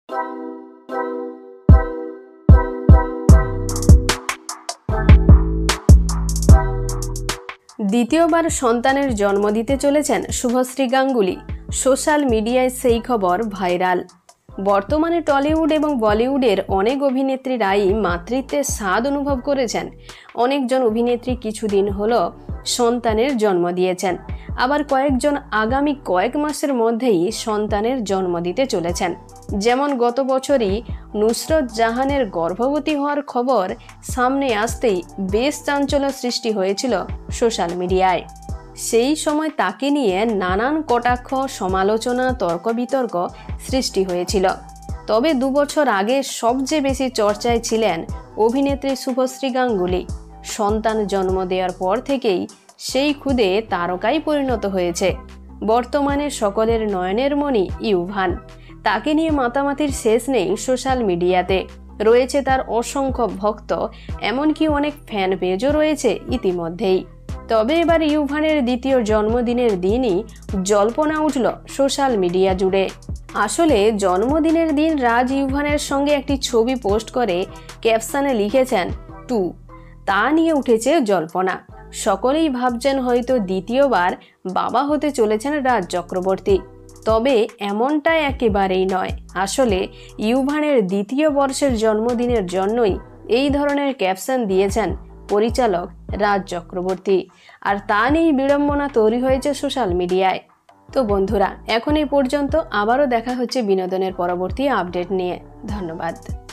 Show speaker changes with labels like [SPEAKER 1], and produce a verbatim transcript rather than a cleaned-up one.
[SPEAKER 1] দ্বিতীয়বার সন্তানের জন্ম দিতে চলেছেন শুভশ্রী গাঙ্গুলি। সোশ্যাল মিডিয়ায় সেই খবর ভাইরাল। বর্তমানে টলিউড এবং বলিউডের অনেক অভিনেত্রীরাই মাতৃত্বের স্বাদ অনুভব করেছেন। অনেকজন অভিনেত্রী কিছুদিন হলো সন্তানের জন্ম দিয়েছেন, আবার কয়েকজন আগামী কয়েক মাসের মধ্যেই সন্তানের জন্ম দিতে চলেছেন। যেমন গত বছরই নুসরত জাহানের গর্ভবতী হওয়ার খবর সামনে আসতেই বেশ চাঞ্চল্য সৃষ্টি হয়েছিল সোশ্যাল মিডিয়ায়। সেই সময় তাকে নিয়ে নানান কটাক্ষ, সমালোচনা, তর্ক বিতর্ক সৃষ্টি হয়েছিল। তবে দু বছর আগে সবচেয়ে বেশি চর্চায় ছিলেন অভিনেত্রী শুভশ্রী গাঙ্গুলি। সন্তান জন্ম দেওয়ার পর থেকেই সেই খুদে তারকায় পরিণত হয়েছে। বর্তমানে সকলের নয়নের মণি ইউভান। তাকে নিয়ে মাতামাতির শেষ নেই সোশ্যাল মিডিয়াতে। রয়েছে তার অসংখ্য ভক্ত, এমনকি অনেক ফ্যান পেজও রয়েছে ইতিমধ্যেই। তবে এবার ইউভানের দ্বিতীয় জন্মদিনের দিনই জল্পনা উঠল সোশ্যাল মিডিয়া জুড়ে। আসলে জন্মদিনের দিন রাজ ইউভানের সঙ্গে একটি ছবি পোস্ট করে ক্যাপশনে লিখেছেন টু। তা নিয়ে উঠেছে জল্পনা। সকলেই ভাবছেন হয়তো দ্বিতীয়বার বাবা হতে চলেছেন রাজ চক্রবর্তী। তবে এমনটা একেবারেই নয়। আসলে ইউভানের দ্বিতীয় বর্ষের জন্মদিনের জন্যই এই ধরনের ক্যাপশন দিয়েছেন পরিচালক রাজ চক্রবর্তী। আর তা নিয়েই বিড়ম্বনা তৈরি হয়েছে সোশ্যাল মিডিয়ায়। তো বন্ধুরা, এখন এই পর্যন্ত। আবারও দেখা হচ্ছে বিনোদনের পরবর্তী আপডেট নিয়ে। ধন্যবাদ।